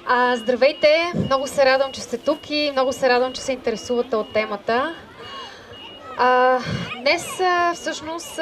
Здравейте! Много се радвам, че сте тук и много се радвам, че се интересувате от темата. Днес всъщност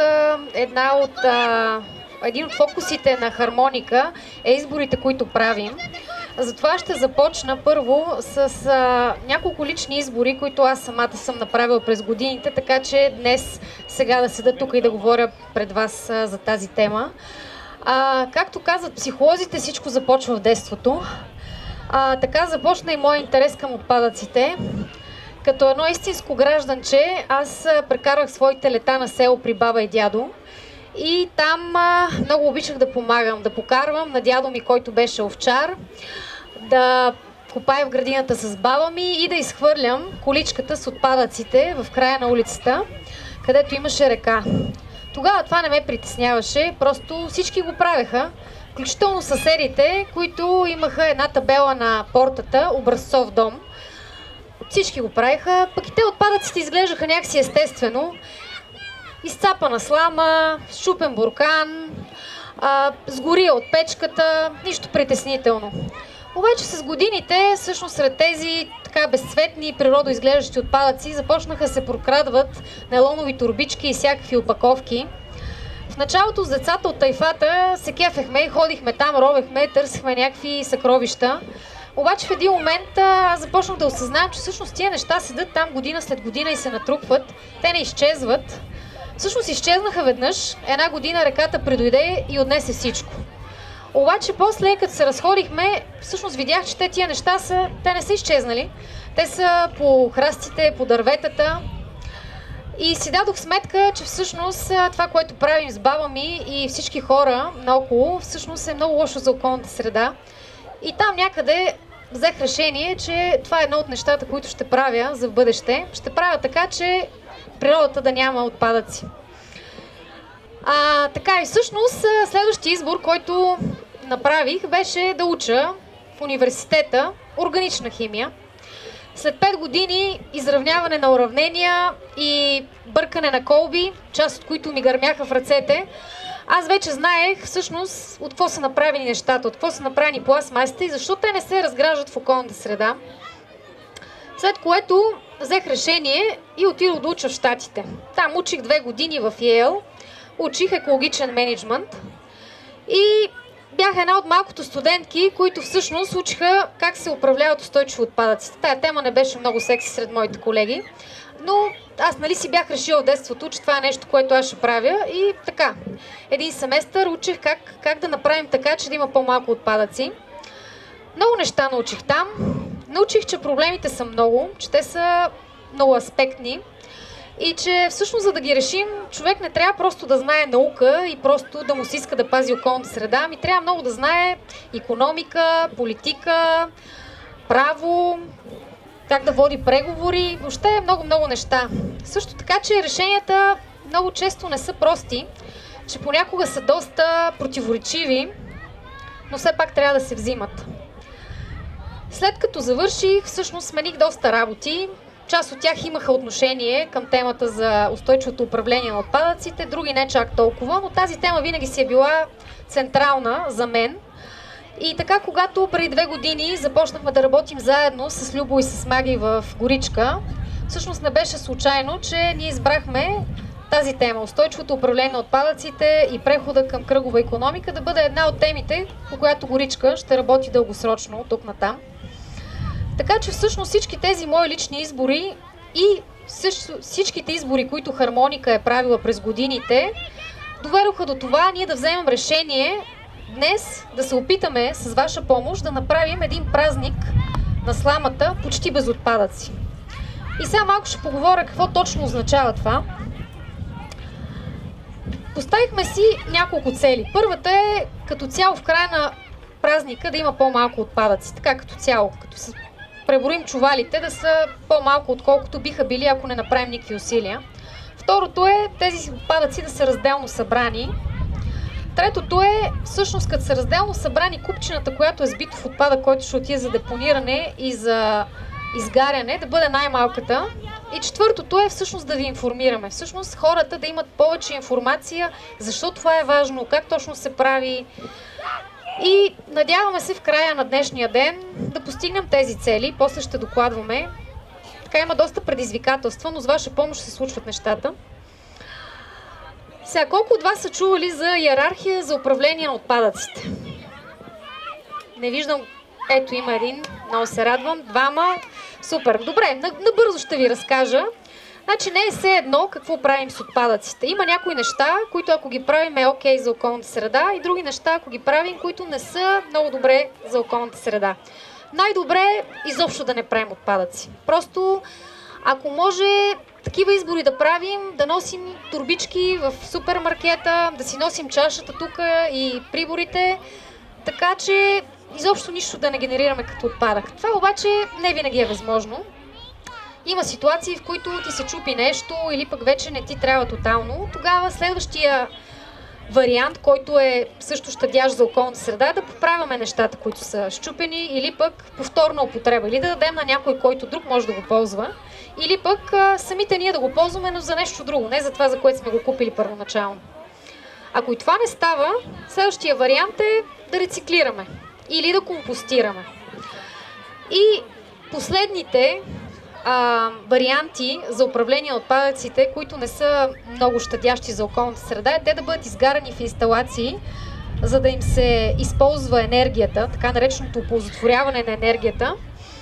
един от фокусите на хармоника е изборите, които правим. Затова ще започна първо с няколко лични избори, които аз самата съм направила през годините, така че днес сега да седа тук и да говоря пред вас за тази тема. Както казват психолозите, всичко започва в детството. Така започна и моят интерес към отпадъците. Като едно истинско гражданче, аз прекарах своите лета на село при баба и дядо. И там много обичах да помагам, да покарвам на дядо ми, който беше овчар, да копая в градината с баба ми и да изхвърлям количката с отпадъците в края на улицата, където имаше река. Тогава това не ме притесняваше, просто всички го правеха, включително съседите, които имаха една табела на портата "Образцов дом". Всички го правиха, пък и те отпадъците изглеждаха някакси естествено. Изцапана слама, счупен буркан, сгори от печката, нищо притеснително. Обаче с годините, всъщност сред тези така безцветни природоизглеждащи отпадъци, започнаха да се прокрадват нейлонови торбички и всякакви опаковки. В началото с децата от тайфата се кефехме, ходихме там, ровехме, търсихме някакви съкровища. Обаче в един момент аз започнах да осъзнавам, че всъщност тия неща седат там година след година и се натрупват. Те не изчезват. Всъщност изчезнаха веднъж, една година реката придойде и отнесе всичко. Обаче после, като се разходихме, всъщност видях, че тия неща те не са изчезнали. Те са по храстите, по дърветата. И си дадох сметка, че всъщност това, което правим с баба ми и всички хора наоколо, всъщност е много лошо за околната среда. И там някъде взех решение, че това е едно от нещата, които ще правя за в бъдеще. Ще правя така, че природата да няма отпадъци. Така и всъщност следващия избор, който направих, беше да уча в университета органична химия. След 5 години изравняване на уравнения и бъркане на колби, част от които ми гърмяха в ръцете, аз вече знаех всъщност от какво са направени нещата, от какво са направени пластмасите и защо те не се разграждат в околната среда. След което взех решение и отидох да уча в Щатите. Там учих 2 години в Йейл, учих екологичен мениджмънт и бях една от малкото студентки, които всъщност учиха как се управляват устойчиво отпадъците. Тая тема не беше много секси сред моите колеги, но аз си бях решила в детството, че това е нещо, което аз ще правя и така. Един семестър учих как да направим така, че да има по-малко отпадъци. Много неща научих там. Научих, че проблемите са много, че те са много аспектни и че всъщност за да ги решим, човек не трябва просто да знае наука и просто да му се иска да пази околната среда, ами трябва много да знае икономика, политика, право, как да води преговори, въобще много неща. Също така, че решенията много често не са прости, че понякога са доста противоречиви, но все пак трябва да се взимат. След като завърших, всъщност смених доста работи. Част от тях имаха отношение към темата за устойчивото управление на отпадъците, други не чак толкова, но тази тема винаги си е била централна за мен. И така, когато преди 2 години започнахме да работим заедно с Любо и с Маги в Горичка, всъщност не беше случайно, че ние избрахме тази тема, устойчивото управление на отпадъците и прехода към кръгова икономика, да бъде една от темите, по която Горичка ще работи дългосрочно от тук натам. Така че всъщност всички тези мои лични избори и всичките избори, които хармоника е правила през годините, доведоха до това ние да вземем решение днес да се опитаме с ваша помощ да направим един празник на сламата почти без отпадъци. И сега малко ще поговоря какво точно означава това. Поставихме си няколко цели. Първата е като цяло в края на празника да има по-малко отпадъци. Така като цяло, като се преброим чувалите, да са по-малко отколкото биха били, ако не направим никакви усилия. Второто е тези отпадъци да са разделно събрани. Третото е всъщност като са разделно събрани купчината, която е с битов отпадък, който ще отиде за депониране и за изгаряне, да бъде най-малката. И четвъртото е всъщност да ви информираме. Всъщност хората да имат повече информация, защо това е важно, как точно се прави. И надяваме се в края на днешния ден да постигнем тези цели, после ще докладваме. Така има доста предизвикателства, но с ваша помощ се случват нещата. Сега, колко от вас са чували за иерархия за управление на отпадъците? Не виждам. Ето има един. Много се радвам. Двама. Супер. Добре, набързо ще ви разкажа. Значи не е все едно какво правим с отпадъците. Има някои неща, които ако ги правим е окей за околната среда и други неща, ако ги правим, които не са много добре за околната среда. Най-добре е изобщо да не правим отпадъци. Просто ако може такива избори да правим, да носим турбички в супермаркета, да си носим чашата тук и приборите, така че изобщо нищо да не генерираме като отпадък. Това обаче не винаги е възможно. Има ситуации, в които ти се чупи нещо или пък вече не ти трябва тотално. Тогава следващия вариант, който е също щадящ за околната среда, е да поправяме нещата, които са щупени или пък повторна употреба. Или да дадем на някой, който друг може да го ползва. Или пък самите ние да го ползваме, но за нещо друго, не за това, за което сме го купили първоначално. Ако и това не става, следващия вариант е да рециклираме или да компостираме. И последните варианти за управление на отпадъците, които не са много щадящи за околната среда, е те да бъдат изгарани в инсталации, за да им се използва енергията, така нареченото оползотворяване на енергията.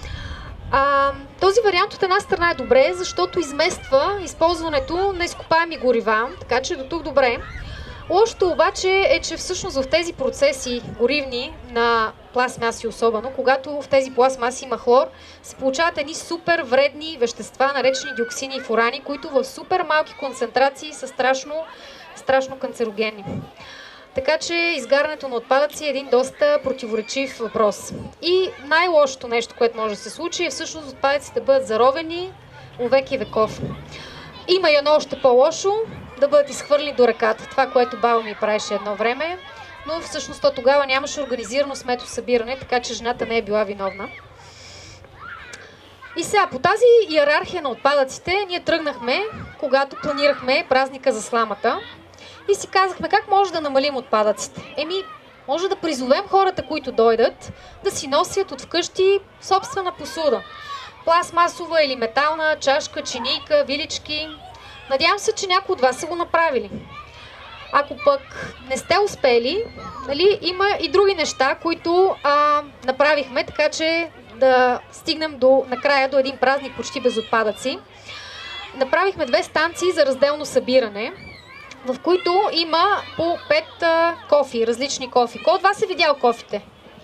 Този вариант от една страна е добре, защото измества използването на изкопаеми горива, така че до тук добре. Лошото обаче е, че всъщност в тези процеси горивни на пластмаси особено, когато в тези пластмаси има хлор, се получават едни супер вредни вещества, наречени диоксини и фурани, които в супер малки концентрации са страшно канцерогенни. Така че изгарянето на отпадъци е един доста противоречив въпрос. И най-лошото нещо, което може да се случи, е всъщност отпадъците да бъдат заровени веки веков. Има и едно още по-лошо, да бъдат изхвърлени до реката. Това, което баба ми правеше едно време, но всъщност то тогава нямаше организирано сметосъбиране, така че жената не е била виновна. И сега, по тази иерархия на отпадъците, ние тръгнахме, когато планирахме празника за сламата и си казахме как може да намалим отпадъците. Може да призовем хората, които дойдат, да си носят от вкъщи собствена посуда. Пластмасова или метална, чашка, чинийка, вилички. Надявам се, че някои от вас са го направили. Ако пък не сте успели, има и други неща, които направихме, така че да стигнем накрая до един празник почти без отпадъци. Направихме 2 станции за разделно събиране, в които има по 5 кофи, различни кофи. Кой от вас е видял кофите?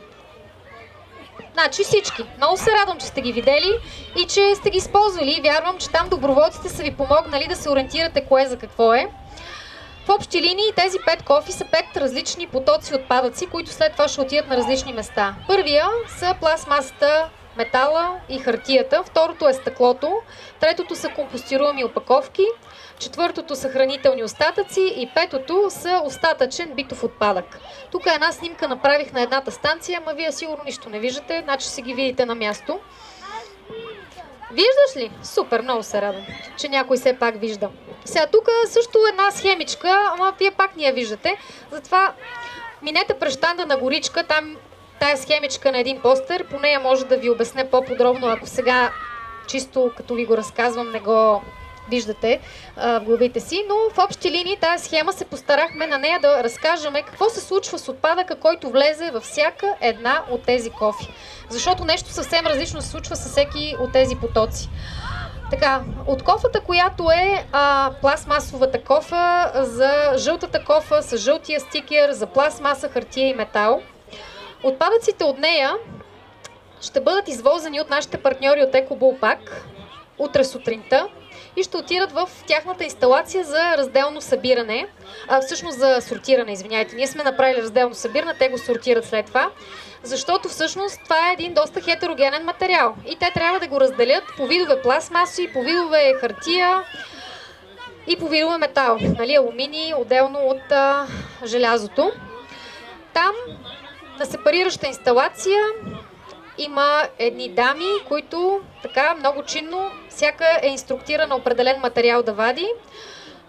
Значи всички. Много се радвам, че сте ги видели и че сте ги използвали. Вярвам, че там доброволците са ви помогнали да се ориентирате кое за какво е. В общи линии тези 5 кофи са 5 различни потоци отпадъци, които след това ще отидат на различни места. Първия са пластмасата, метала и хартията, второто е стъклото, третото са компостируеми опаковки, четвъртото са хранителни остатъци и петото са остатъчен битов отпадък. Тук една снимка направих на едната станция, ама вие сигурно нищо не виждате, значи ще ги видите на място. Виждаш ли? Супер, много се радвам, че някой все пак вижда. Сега тук също една схемичка, ама вие пак не я виждате, затова минете през щанда на Горичка, там тая схемичка на един постер, по нея може да ви обясня по-подробно, ако сега чисто като ви го разказвам не го виждате в главите си, но в общи линии тази схема се постарахме на нея да разкажем какво се случва с отпадъка, който влезе във всяка една от тези кофи. Защото нещо съвсем различно се случва с всеки от тези потоци. Така, от кофата, която е пластмасовата кофа, за жълтата кофа с жълтия стикер, за пластмаса, хартия и метал. Отпадъците от нея ще бъдат извозени от нашите партньори от Екобулпак утре сутринта и ще отидат в тяхната инсталация за разделно събиране, всъщност за сортиране, извиняйте. Ние сме направили разделно събиране, те го сортират след това, защото всъщност това е един доста хетерогенен материал и те трябва да го разделят по видове пластмаси, по видове хартия и по видове метал, алуминий, отделно от желязото. Там на сепарираща инсталация има едни дами, които така много чинно, всяка е инструктирана определен материал да вади.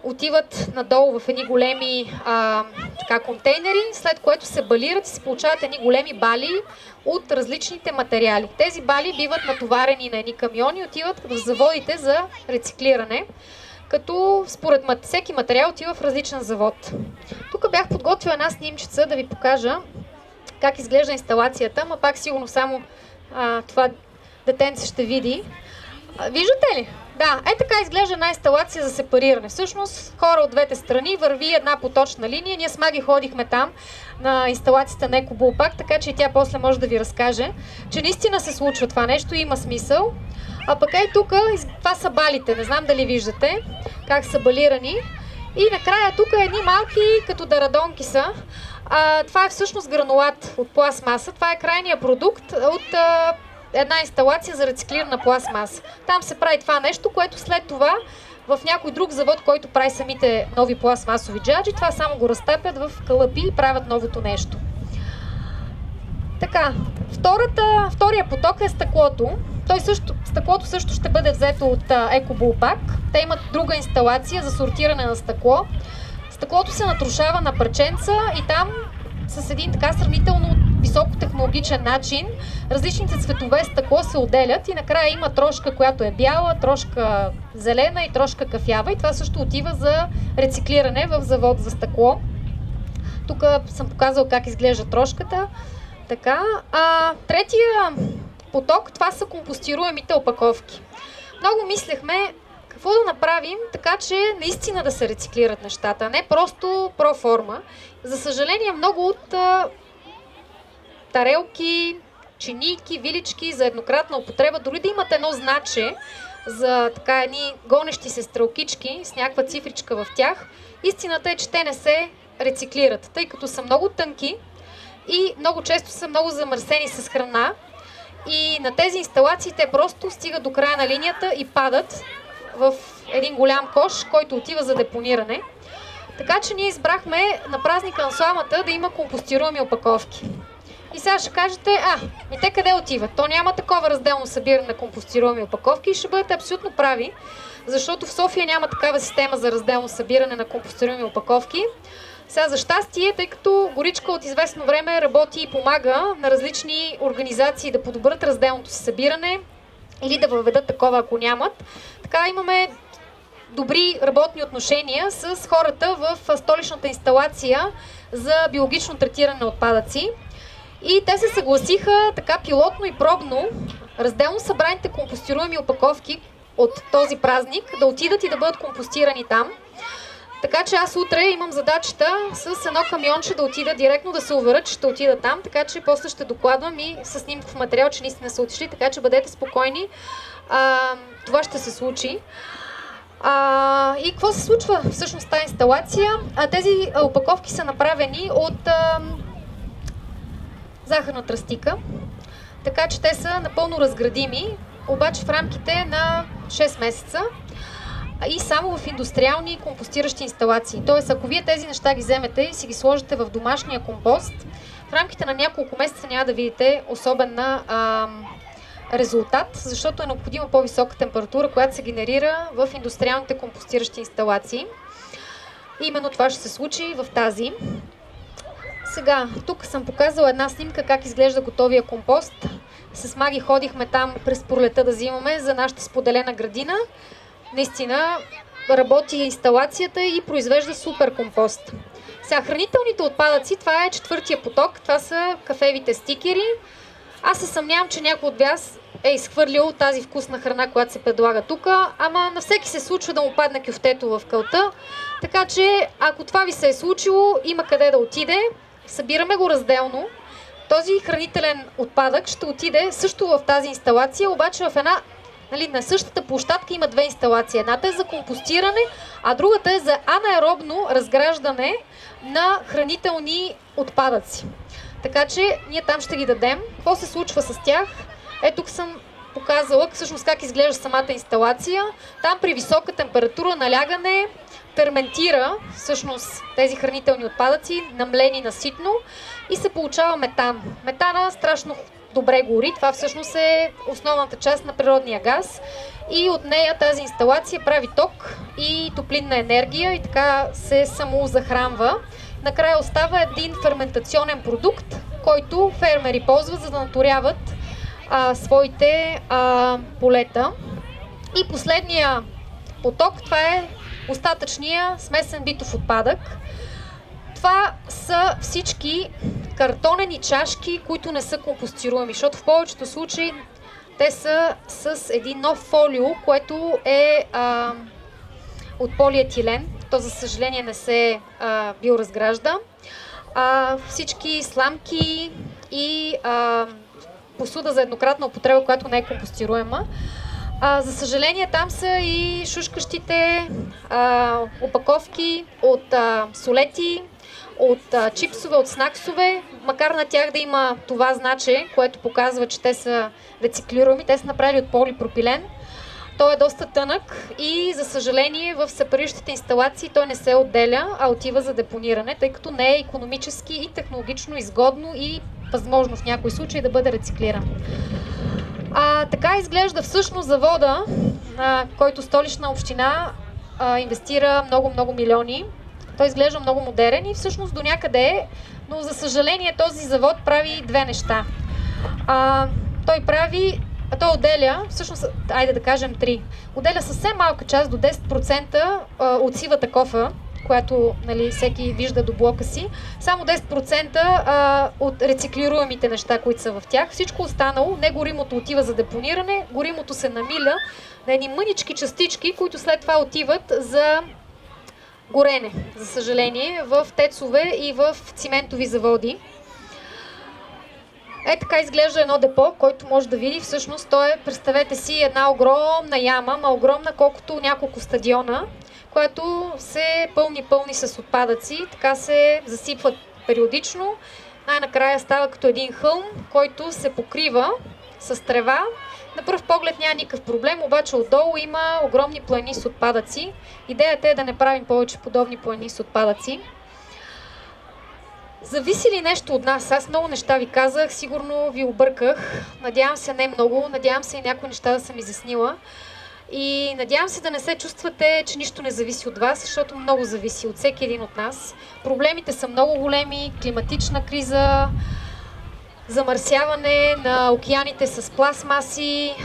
отиват надолу в едни големи контейнери, след което се балират и се получават едни големи бали от различните материали. Тези бали биват натоварени на едни камиони и отиват в заводите за рециклиране, като според всеки материал отива в различен завод. Тук бях подготвила една снимчица да ви покажа как изглежда инсталацията, но пак сигурно само това детенце ще види. Виждате ли? Да, така изглежда една инсталация за сепариране. Всъщност хора от двете страни, върви една поточна линия. Ние с Маги ходихме там на инсталацията на Екобулпак, така че и тя после може да ви разкаже, че наистина се случва това нещо и има смисъл. А пък и тук, това са балите, не знам дали виждате как са балирани. И накрая тук едни малки, като дарадонки са. Това е всъщност гранулат от пластмаса. Това е крайният продукт от една инсталация за рециклирана пластмаса. Там се прави това нещо, което след това в някой друг завод, който прави самите нови пластмасови джаджи, това само го разтапят в калъпи и правят новото нещо. Така, втория поток е стъклото. Стъклото също ще бъде взето от Екобулпак. Те имат друга инсталация за сортиране на стъкло. Стъклото се натрушава на парченца и там с един така сравнително високотехнологичен начин различните цветове стъкло се отделят и накрая има трошка, която е бяла, трошка зелена и трошка кафява и това също отива за рециклиране в завод за стъкло. Тук съм показал как изглежда трошката. Така. Третия поток, това са компостируемите опаковки. Много мислехме какво да направим, така че наистина да се рециклират нещата, а не просто проформа. За съжаление, много от тарелки, чинийки, вилички за еднократна употреба, дори да имат едно значе за така едни гонещи се стрелкички с някаква цифричка в тях, истината е, че те не се рециклират, тъй като са много тънки и много често са много замърсени с храна и на тези инсталации те просто стигат до края на линията и падат в един голям кош, който отива за депониране. Така че ние избрахме на празника на сламата да има компостируеми опаковки. И сега ще кажете, и те къде отиват? То няма такова разделно събиране на компостируеми опаковки и ще бъдете абсолютно прави, защото в София няма такава система за разделно събиране на компостируеми опаковки. Сега за щастие, тъй като Горичка от известно време работи и помага на различни организации да подобрят разделното си събиране или да въведат такова, ако нямат. Така имаме добри работни отношения с хората в столичната инсталация за биологично третиране на отпадъци. И те се съгласиха така пилотно и пробно разделно събраните компостируеми опаковки от този празник да отидат и да бъдат компостирани там. Така че аз утре имам задачата с едно камионче да отида директно да се уверя, че ще отида там, така че после ще докладвам и със снимков материал, че наистина са отишли, така че бъдете спокойни. Това ще се случи. И какво се случва всъщност тази инсталация? Тези опаковки са направени от захарна тръстика, така че те са напълно разградими, обаче в рамките на 6 месеца и само в индустриални компостиращи инсталации. Тоест, ако вие тези неща ги вземете и си ги сложите в домашния компост, в рамките на няколко месеца няма да видите особен резултат, защото е необходима по-висока температура, която се генерира в индустриалните компостиращи инсталации. И именно това ще се случи в тази. Сега, тук съм показала една снимка как изглежда готовия компост. С Маги ходихме там през пролета да взимаме за нашата споделена градина. Наистина работи инсталацията и произвежда супер компост. Сега, хранителните отпадъци, това е четвъртия поток, това са кафевите стикери. Аз се съмнявам, че някой от вас е изхвърлил тази вкусна храна, която се предлага тук, ама на всеки се случва да му падне кюфтето в кълта. Така че, ако това ви се е случило, има къде да отиде. Събираме го разделно. Този хранителен отпадък ще отиде също в тази инсталация, обаче в една, на същата площадка има две инсталации. Едната е за компостиране, а другата е за анаеробно разграждане на хранителни отпадъци. Така че ние там ще ги дадем. Какво се случва с тях? Тук съм показала всъщност как изглежда самата инсталация. Там при висока температура налягане ферментира всъщност тези хранителни отпадъци, намлени наситно и се получава метан. Метана страшно добре гори. Това всъщност е основната част на природния газ и от нея тази инсталация прави ток и топлинна енергия и така се самозахранва. Накрая остава един ферментационен продукт, който фермери ползват, за да наторяват своите полета. И последния поток, това е остатъчния смесен битов отпадък. Това са всички картонени чашки, които не са компостируеми, защото в повечето случаи те са с един нов фолио, което е от полиетилен. То, за съжаление, не се биоразгражда. Всички сламки и посуда за еднократна употреба, която не е компостируема. За съжаление, там са и шушкащите опаковки от солети, от чипсове, от снаксове, макар на тях да има това значе, което показва, че те са рециклируеми, те са направили от полипропилен. Той е доста тънък и, за съжаление, в сепариращите инсталации той не се отделя, а отива за депониране, тъй като не е икономически и технологично изгодно и възможно в някои случаи да бъде рециклиран. Така изглежда всъщност завода, който Столична община инвестира много милиони. Той изглежда много модерен и всъщност до някъде е, но за съжаление този завод прави две неща. Той отделя, всъщност, айде да кажем 3, отделя съвсем малка част, до 10% от сивата кофа, която, нали, всеки вижда до блока си, само 10% от рециклируемите неща, които са в тях. Всичко останало, негоримото отива за депониране, горимото се намиля на едни мънички частички, които след това отиват за горене, за съжаление, в тецове и в циментови заводи. Така изглежда едно депо, който може да види. Всъщност то е, представете си, една огромна яма, огромна колкото няколко стадиона, която се пълни с отпадъци, така се засипват периодично. Най-накрая става като един хълм, който се покрива с трева. На пръв поглед няма никакъв проблем, обаче отдолу има огромни планини с отпадъци. Идеята е да не правим повече подобни планини с отпадъци. Зависи ли нещо от нас? Аз много неща ви казах, сигурно ви обърках. Надявам се не много, надявам се и някои неща да съм изяснила. И надявам се да не се чувствате, че нищо не зависи от вас, защото много зависи от всеки един от нас. Проблемите са много големи, климатична криза, замърсяване на океаните с пластмаси,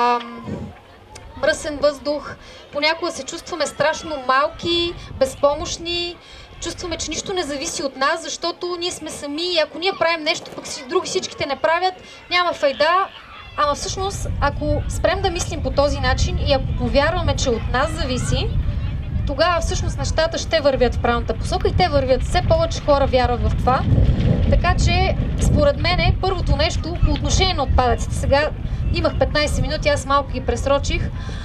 мръсен въздух. Понякога се чувстваме страшно малки, безпомощни, чувстваме, че нищо не зависи от нас, защото ние сме сами и ако ние правим нещо, пък други всичките не правят, няма файда. Ама всъщност, ако спрем да мислим по този начин и ако повярваме, че от нас зависи, тогава всъщност нещата ще вървят в правилната посока и те вървят. Все повече хора вярват в това. Така че, според мен, първото нещо по отношение на отпадъците. Сега имах 15 минути, аз малко ги пресрочих.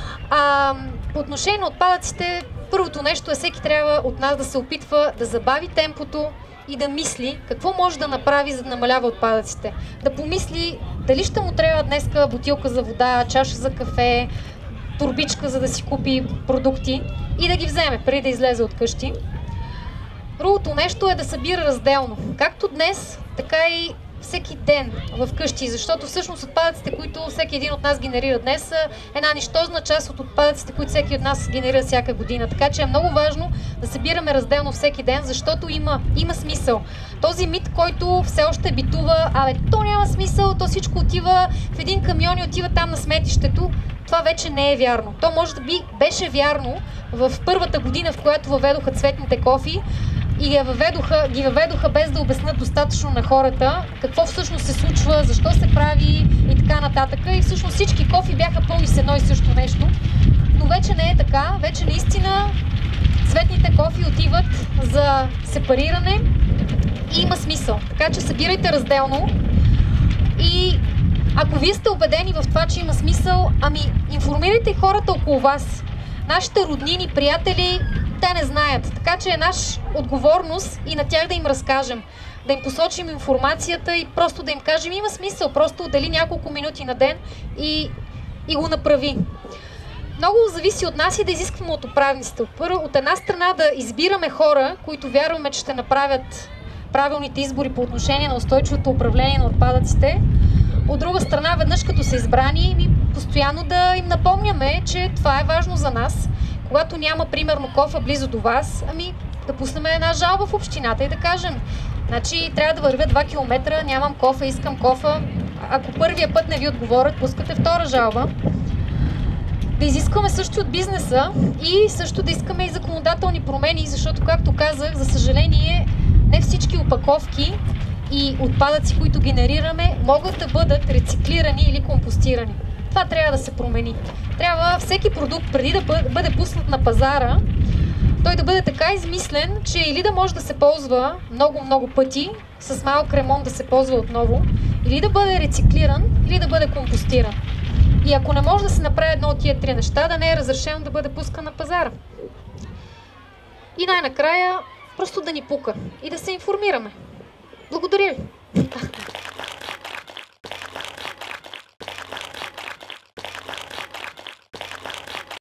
По отношение на отпадъците, първото нещо е всеки трябва от нас да се опитва да забави темпото и да мисли какво може да направи, за да намалява отпадъците. Да помисли дали ще му трябва днеска бутилка за вода, чаша за кафе, турбичка, за да си купи продукти и да ги вземе преди да излезе от къщи. Другото нещо е да събира разделно. Както днес, така и всеки ден в къщи, защото всъщност отпадъците, които всеки един от нас генерира днес, са една нищожна част от отпадъците, които всеки от нас генерира всяка година. Така че е много важно да събираме разделно всеки ден, защото има смисъл. Този мит, който все още битува, то няма смисъл, то всичко отива в един камион и отива там на сметището, това вече не е вярно. То може да би беше вярно в първата година, в която въведоха цветните кофи, и ги въведоха без да обяснат достатъчно на хората какво всъщност се случва, защо се прави и така нататък. И всъщност всички кофи бяха пълни с едно и също нещо. Но вече не е така. Вече наистина цветните кофи отиват за сепариране и има смисъл. Така че събирайте разделно и ако вие сте убедени в това, че има смисъл, информирайте хората около вас. Нашите роднини, приятели, те не знаят. Така че е наша отговорност и на тях да им разкажем. Да им посочим информацията и просто да им кажем, има смисъл, просто отдели няколко минути на ден и го направи. Много зависи от нас и да изискваме от управниците. От една страна да избираме хора, които вярваме, че ще направят правилните избори по отношение на устойчивото управление на отпадъците. От друга страна, веднъж като са избрани, постоянно да им напомняме, че това е важно за нас. Когато няма, примерно, кофа близо до вас, да пуснем една жалба в общината и да кажем, значи трябва да вървя 2 км, нямам кофа, искам кофа. Ако първия път не ви отговорят, пускате втора жалба. Да изискваме също от бизнеса и също да искаме и законодателни промени, защото, както казах, за съжаление, не всички опаковки и отпадъци, които генерираме, могат да бъдат рециклирани или компостирани. Това трябва да се промени. Трябва всеки продукт, преди да бъде пуснат на пазара, той да бъде така измислен, че или да може да се ползва много пъти, с малък ремонт да се ползва отново, или да бъде рециклиран, или да бъде компостиран. И ако не може да се направи едно от тия 3 неща, да не е разрешено да бъде пускан на пазара. И най-накрая, просто да ни пука и да се информираме. Благодаря ви!